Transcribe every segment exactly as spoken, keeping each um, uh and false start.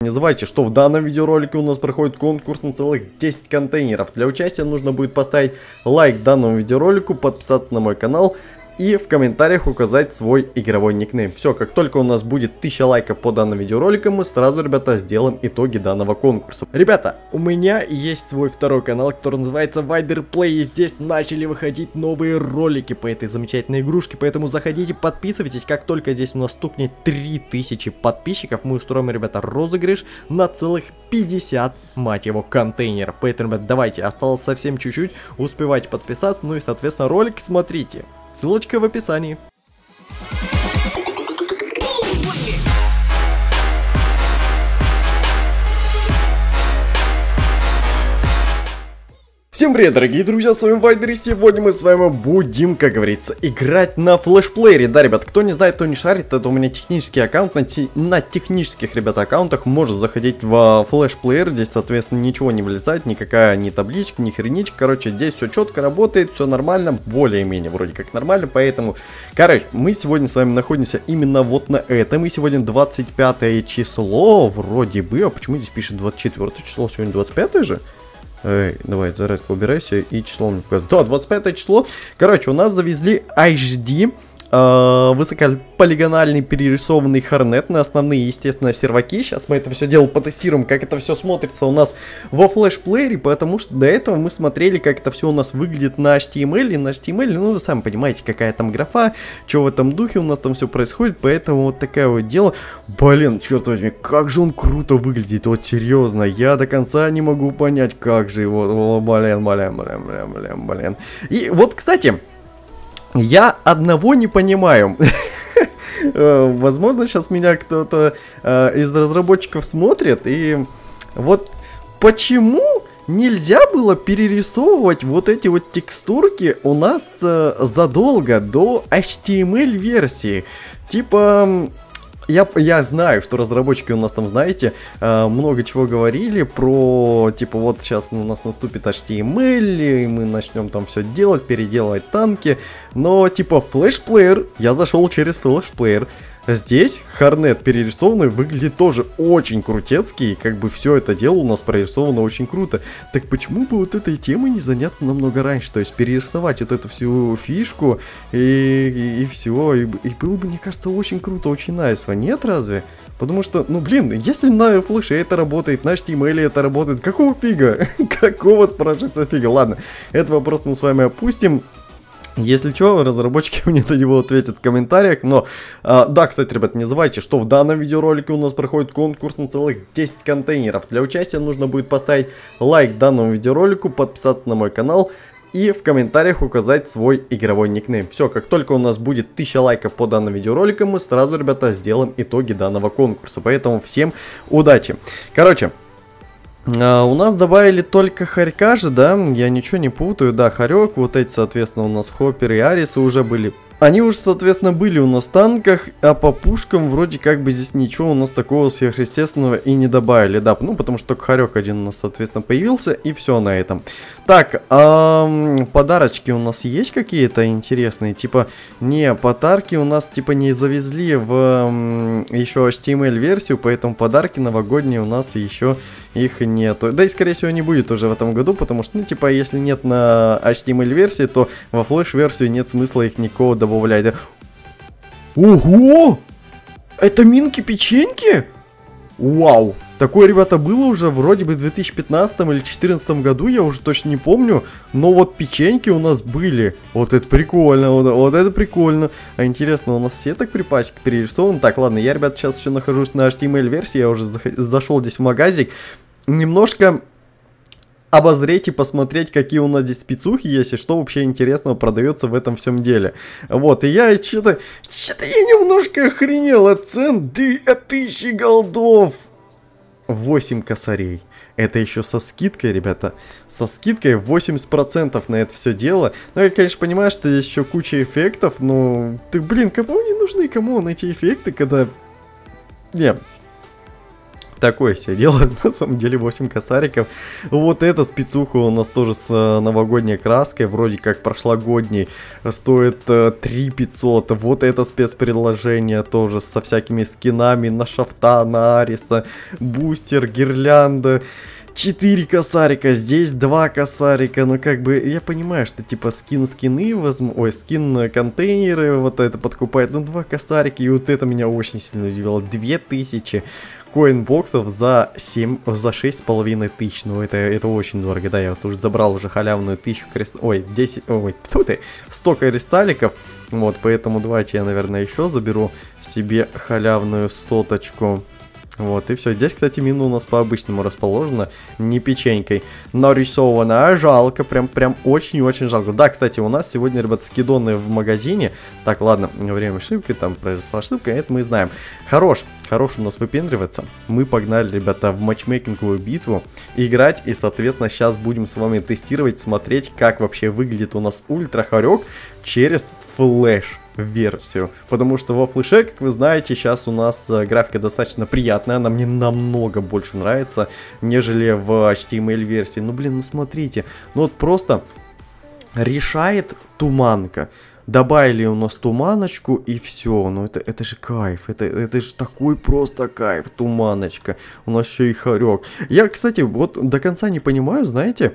Не забывайте, что в данном видеоролике у нас проходит конкурс на целых десять контейнеров. Для участия нужно будет поставить лайк данному видеоролику, подписаться на мой канал и в комментариях указать свой игровой никнейм. Все, как только у нас будет тысяча лайков по данному видеоролику, мы сразу, ребята, сделаем итоги данного конкурса. Ребята, у меня есть свой второй канал, который называется Вайдер Плей, и здесь начали выходить новые ролики по этой замечательной игрушке, поэтому заходите, подписывайтесь. Как только здесь у нас стукнет три тысячи подписчиков, мы устроим, ребята, розыгрыш на целых пятьдесят, мать его, контейнеров. Поэтому, ребят, давайте, осталось совсем чуть-чуть, успевайте подписаться, ну и, соответственно, ролик смотрите. Ссылочка в описании. Всем привет, дорогие друзья, с вами Вайдер, и сегодня мы с вами будем, как говорится, играть на флешплеере. Да, ребят, кто не знает, кто не шарит, это у меня технический аккаунт. На, те, на технических, ребята, аккаунтах можно заходить в флешплеер. Здесь, соответственно, ничего не влезает, никакая ни табличка, ни хреничка. Короче, здесь все четко работает, все нормально, более-менее вроде как нормально. Поэтому, короче, мы сегодня с вами находимся именно вот на этом. И сегодня двадцать пятое число, вроде бы. А почему здесь пишет двадцать четвёртое число? Сегодня двадцать пятое же? Эй, давай, заразка, убирайся и число мне показывает. Да, двадцать пятое число. Короче, у нас завезли эйч ди. Э, высокополигональный перерисованный Хорнет на основные, естественно, серваки. Сейчас мы это все дело потестируем, как это все смотрится у нас во флешплеере, потому что до этого мы смотрели, как это все у нас выглядит на эйч ти эм эл. И на эйч ти эм эл, ну, вы сами понимаете, какая там графа, что в этом духе у нас там все происходит, поэтому вот такое вот дело. Блин, черт возьми, как же он круто выглядит, вот серьезно, я до конца не могу понять, как же его, о, блин, блин, блин, блин, блин, блин. И вот, кстати, я одного не понимаю. Возможно, сейчас меня кто-то э, из разработчиков смотрит. И вот почему нельзя было перерисовывать вот эти вот текстурки у нас э, задолго до эйч ти эм эл версии? Типа... Я, я знаю, что разработчики у нас там, знаете, э, много чего говорили про, типа, вот сейчас у нас наступит эйч ти эм эл, и мы начнем там все делать, переделывать танки, но, типа, флешплеер, я зашел через флешплеер, здесь Хорнет перерисованный выглядит тоже очень крутецкий, как бы все это дело у нас прорисовано очень круто. Так почему бы вот этой темой не заняться намного раньше, то есть перерисовать вот эту всю фишку и, и, и все, и, и было бы, мне кажется, очень круто, очень найсово, нет разве? Потому что, ну блин, если на флеше это работает, на эйч ти эм эл это работает, какого фига? Какого спрашивается фига? Ладно, этот вопрос мы с вами опустим. Если что, разработчики мне на него ответят в комментариях. Но, а, да, кстати, ребят, не забывайте, что в данном видеоролике у нас проходит конкурс на целых десять контейнеров. Для участия нужно будет поставить лайк данному видеоролику, подписаться на мой канал и в комментариях указать свой игровой никнейм. Все, как только у нас будет тысяча лайков по данному видеоролику, мы сразу, ребята, сделаем итоги данного конкурса. Поэтому всем удачи. Короче... Uh, у нас добавили только хорька же, да, я ничего не путаю, да, хорек, вот эти, соответственно, у нас хопперы и арисы уже были. Они уже, соответственно, были у нас в танках, а по пушкам вроде как бы здесь ничего у нас такого сверхъестественного и не добавили, да, ну, потому что только хорек один у нас, соответственно, появился, и все на этом. Так, эм, подарочки у нас есть какие-то интересные, типа, не, подарки у нас, типа, не завезли в эм, еще эйч ти эм эл версию, поэтому подарки новогодние у нас еще их нету. Да и, скорее всего, не будет уже в этом году, потому что, ну, типа, если нет на эйч ти эм эл версии, то во флеш-версию нет смысла их никакого добавлять. Ого! Это минки-печеньки? Вау! Такое, ребята, было уже вроде бы в две тысячи пятнадцатом или две тысячи четырнадцатом году, я уже точно не помню. Но вот печеньки у нас были. Вот это прикольно, вот, вот это прикольно. А интересно, у нас все так припасики перерисованы? Так, ладно, я, ребята, сейчас еще нахожусь на эйч ти эм эл версии, я уже зашел здесь в магазик. Немножко... обозреть и посмотреть, какие у нас здесь спецухи есть и что вообще интересного продается в этом всем деле. Вот, и я что-то, что-то я немножко охренел от цен, две тысячи голдов. восемь косарей. Это еще со скидкой, ребята. Со скидкой восемьдесят процентов на это все дело. Ну, я, конечно, понимаю, что здесь еще куча эффектов, но... Ты, блин, кому не нужны, кому эти эффекты, когда... Не... Такое себе дело, на самом деле восемь косариков. Вот эта спецуха у нас тоже с э, новогодней краской, вроде как прошлогодней, стоит э, три пятьсот. Вот это спецпредложение тоже со всякими скинами на Шафта, на Ариса, бустер, гирлянда. четыре косарика, здесь два косарика, ну как бы я понимаю, что типа скин скины возьму, ой, скин контейнеры, вот это подкупает, ну два косарика, и вот это меня очень сильно удивило, две тысячи коинбоксов за семь, за шесть с половиной тысяч, ну это, это очень дорого, да, я вот уже забрал уже халявную тысячу крест, ой, десять, ой, кто ты, сто кристалликов, вот, поэтому давайте я, наверное, еще заберу себе халявную соточку. Вот, и все. Здесь, кстати, мина у нас по-обычному расположена, не печенькой нарисована, а жалко, прям, прям очень-очень жалко. Да, кстати, у нас сегодня, ребят, скидоны в магазине. Так, ладно, время ошибки, там произошла ошибка, это мы знаем. Хорош, хорош у нас выпендриваться. Мы погнали, ребята, в матчмейкинговую битву играть, и, соответственно, сейчас будем с вами тестировать, смотреть, как вообще выглядит у нас Ультра Хорек через флеш версию, потому что во флеше, как вы знаете, сейчас у нас графика достаточно приятная, она мне намного больше нравится, нежели в эйч ти эм эль версии. Ну блин, ну смотрите, ну вот просто решает туманка. Добавили у нас туманочку и все. Ну это, это же кайф. Это, это же такой просто кайф. Туманочка. У нас еще и хорек. Я, кстати, вот до конца не понимаю, знаете,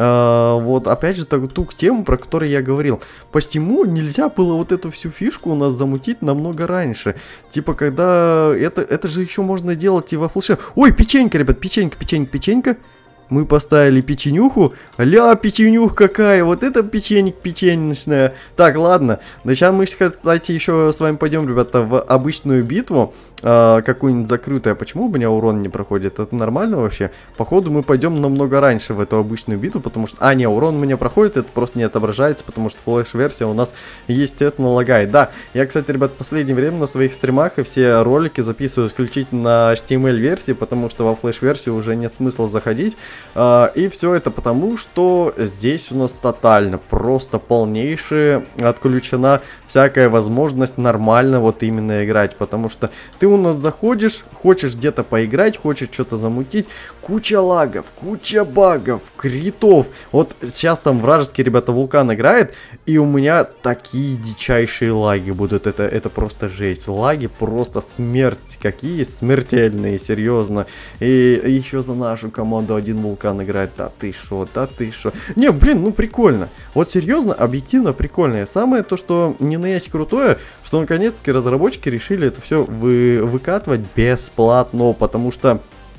а, вот опять же ту, ту тему, про которую я говорил. Почему нельзя было вот эту всю фишку у нас замутить намного раньше? Типа, когда это, это же еще можно делать и во флеше. Ой, печенька, ребят, печенька, печенька, печенька. Мы поставили печенюху. Ля, печенюх какая. Вот это печенье печенечная. Так, ладно. Да сейчас мы, кстати, еще с вами пойдем, ребята, в обычную битву. А, какую-нибудь закрытую. Почему у меня урон не проходит? Это нормально вообще? Походу мы пойдем намного раньше в эту обычную битву, потому что... А, не, урон у меня проходит, это просто не отображается, потому что флеш-версия у нас, естественно, лагает. Да, я, кстати, ребят, в последнее время на своих стримах и все ролики записываю исключительно на эйч ти эм эль-версии, потому что во флеш-версию уже нет смысла заходить. А, и все это потому, что здесь у нас тотально, просто полнейшая отключена всякая возможность нормально вот именно играть, потому что ты у нас заходишь, хочешь где-то поиграть, хочешь что-то замутить, куча лагов, куча багов, критов. Вот сейчас там вражеский, ребята, вулкан играет, и у меня такие дичайшие лаги будут, это, это просто жесть, лаги просто смерть, какие смертельные, серьезно. И еще за нашу команду один вулкан играет, да ты шо, да ты шо. Не, блин, ну прикольно, вот серьезно, объективно прикольно. Самое то, что не на есть крутое, что наконец-таки разработчики решили это все вы, выкатывать бесплатно, потому что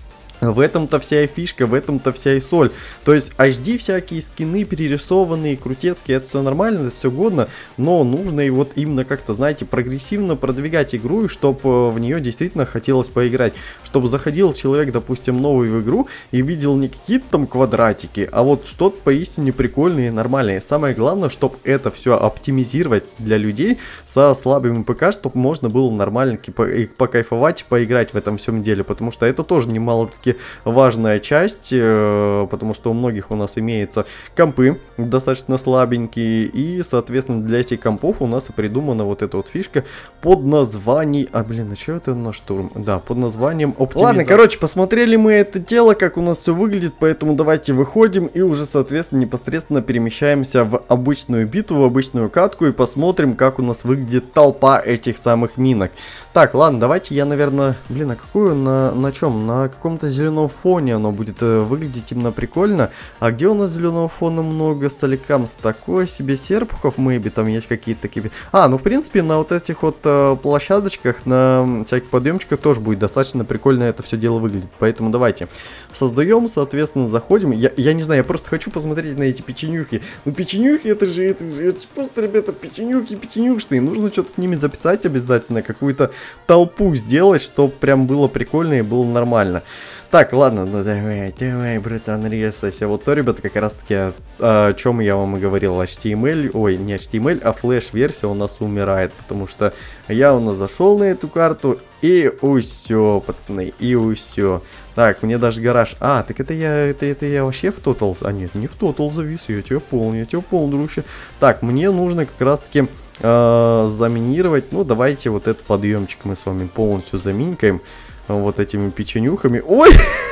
в этом-то вся и фишка, в этом-то вся и соль. То есть эйч ди всякие скины перерисованные, крутецкие, это все нормально, это все годно, но нужно и вот именно как-то, знаете, прогрессивно продвигать игру, чтобы в нее действительно хотелось поиграть. Чтобы заходил человек, допустим, новый в игру и видел не какие-то там квадратики, а вот что-то поистине прикольное и нормальное. Самое главное, чтобы это все оптимизировать для людей со слабыми ПК, чтобы можно было нормально покайфовать, поиграть в этом всем деле, потому что это тоже немало-таки важная часть, э, потому что у многих у нас имеются компы достаточно слабенькие, и, соответственно, для этих компов у нас и придумана вот эта вот фишка под названием... А, блин, а что это на штурм? Да, под названием оптимизация. Ладно, короче, посмотрели мы это дело, как у нас все выглядит, поэтому давайте выходим и уже, соответственно, непосредственно перемещаемся в обычную битву, в обычную катку и посмотрим, как у нас выглядит толпа этих самых минок. Так, ладно, давайте я, наверное... Блин, а какую? На, на чем? На каком-то зеленом фоне оно будет э, выглядеть именно прикольно. А где у нас зеленого фона много? Соликамс такой себе. Серпухов, мэйби, там есть какие-то такие... А, ну, в принципе, на вот этих вот э, площадочках, на всяких подъемчиках тоже будет достаточно прикольно это все дело выглядит. Поэтому давайте создаем, соответственно, заходим. Я, я не знаю, я просто хочу посмотреть на эти печенюхи. Ну, печенюхи, это же, это же, это же просто, ребята, печенюхи, печенюшные. Нужно что-то с ними записать обязательно, какую-то толпу сделать, чтобы прям было прикольно и было нормально. Так, ладно, ну давай, давай, братан, резайся. Вот то, ребята, как раз таки, о, о чем я вам и говорил, эйч ти эм эль, ой, не эйч ти эм эль, а флеш-версия у нас умирает, потому что я у нас зашел на эту карту, и усё, пацаны, и усё. Так, мне даже гараж... А, так это я, это, это я вообще в тотал... А нет, не в тотал завис, я тебя понял, я тебя понял, дружище. Так, мне нужно как раз таки... Э, заминировать, ну давайте вот этот подъемчик мы с вами полностью заминькаем. вот этими печенюхами. Ой!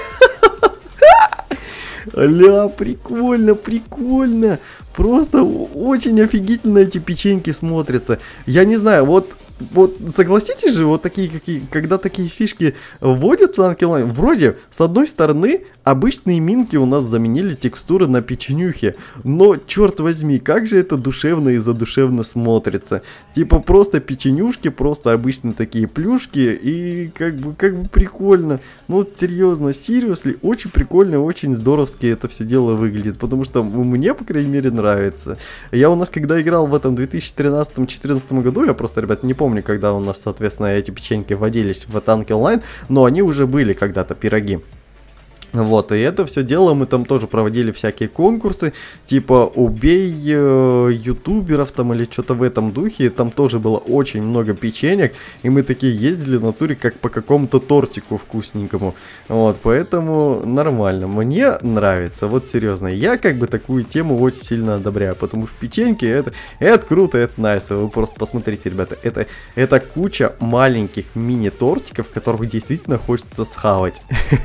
Ля, прикольно, прикольно. Просто очень офигительно эти печеньки смотрятся. Я не знаю, вот... Вот согласитесь же, вот такие, какие, когда такие фишки вводят в Unreal Online, вроде, с одной стороны, обычные минки у нас заменили текстуры на печенюхи, но, черт возьми, как же это душевно и задушевно смотрится. Типа просто печенюшки, просто обычные такие плюшки, и как бы, как бы прикольно. Ну вот серьезно, seriously, очень прикольно, очень здоровски это все дело выглядит, потому что мне, по крайней мере, нравится. Я у нас, когда играл в этом две тысячи тринадцатом-четырнадцатом году, я просто, ребят, не помню, когда у нас, соответственно, эти печеньки вводились в Unreal Online, но они уже были когда-то, пироги. Вот, и это все дело мы там тоже проводили всякие конкурсы, типа убей э, ютуберов там или что-то в этом духе, там тоже было очень много печенек, и мы такие ездили в натуре как по какому-то тортику вкусненькому, вот, поэтому нормально, мне нравится, вот серьезно, я как бы такую тему очень сильно одобряю, потому что печеньки это, это круто, это nice, вы просто посмотрите, ребята, это, это куча маленьких мини-тортиков, которых действительно хочется схавать.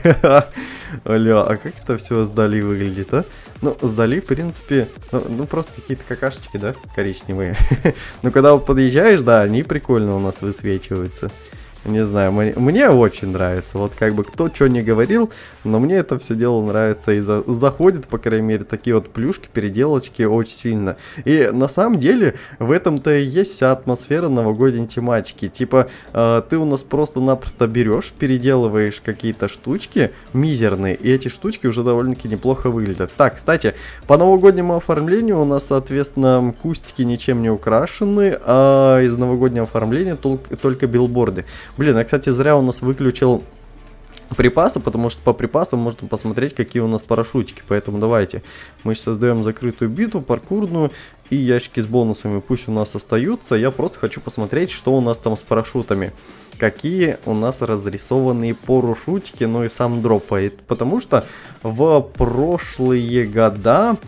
Аля, а как это все сдали выглядит, а? Ну, сдали, в принципе, ну, ну просто какие-то какашечки, да, коричневые. Но когда вот подъезжаешь, да, они прикольно у нас высвечиваются. Не знаю, мне, мне очень нравится. Вот как бы кто что не говорил, но мне это все дело нравится. И за, заходит, по крайней мере, такие вот плюшки, переделочки очень сильно. И на самом деле в этом-то и есть вся атмосфера новогодней тематики. Типа э, ты у нас просто-напросто берешь, переделываешь какие-то штучки мизерные. И эти штучки уже довольно-таки неплохо выглядят. Так, кстати, по новогоднему оформлению у нас, соответственно, кустики ничем не украшены. А из новогоднего оформления только, только билборды. Блин, я, кстати, зря у нас выключил припасы, потому что по припасам можно посмотреть, какие у нас парашютики. Поэтому давайте, мы сейчас создаем закрытую битву, паркурную, и ящики с бонусами пусть у нас остаются. Я просто хочу посмотреть, что у нас там с парашютами. Какие у нас разрисованные парашютики, ну и сам дроп. Потому что в прошлые года...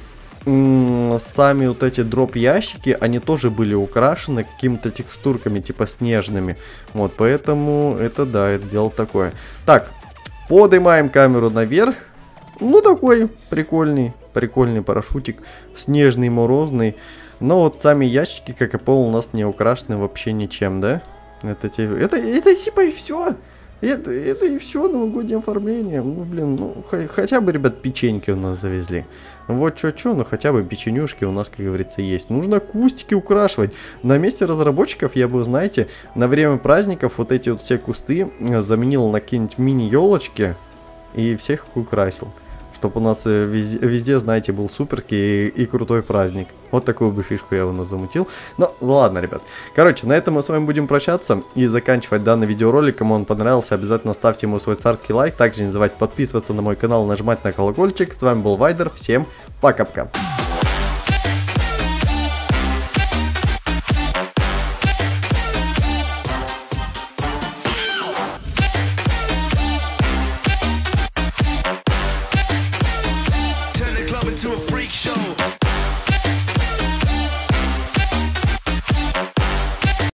сами вот эти дроп-ящики, они тоже были украшены какими-то текстурками, типа снежными. Вот, поэтому это, да, это дело такое. Так, поднимаем камеру наверх. Ну, такой прикольный, прикольный парашютик. Снежный, морозный. Но вот сами ящики, как и пол, у нас не украшены вообще ничем, да? Это, это, это типа и все. Это, это и все, новогоднее оформление. Ну, блин, ну, хотя бы, ребят, печеньки у нас завезли. Вот что-что, но хотя бы печенюшки у нас, как говорится, есть. Нужно кустики украшивать. На месте разработчиков я бы, знаете, на время праздников вот эти вот все кусты заменил на какие-нибудь мини-елочки и всех их украсил. Чтобы у нас везде, везде, знаете, был суперский и, и крутой праздник. Вот такую бы фишку я у нас замутил. Но ладно, ребят. Короче, на этом мы с вами будем прощаться и заканчивать данный видеоролик. Кому он понравился, обязательно ставьте ему свой царский лайк. Также не забывайте подписываться на мой канал, нажимать на колокольчик. С вами был Вайдер. Всем пока-пока. To a freak show.